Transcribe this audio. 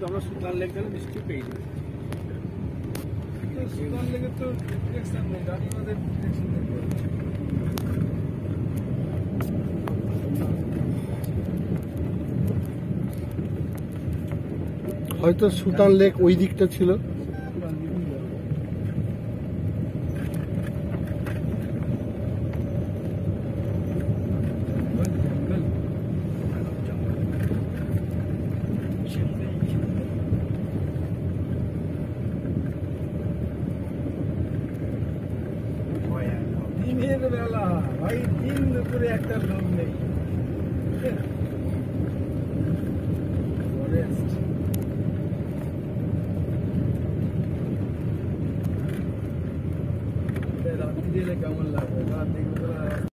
আমরা সুলতান লেক গেলে নিশ্চয়ই পেয়ে যাবো। সুলতান লেকের তো ডিরেকশন নেই, গাড়ি আমাদের ডিরেকশন নেই। হয়তো সুলতান লেক ওই দিকটা ছিল। দিনের বেলা ভাই, দিন দুপুরে একটা লোক নেই।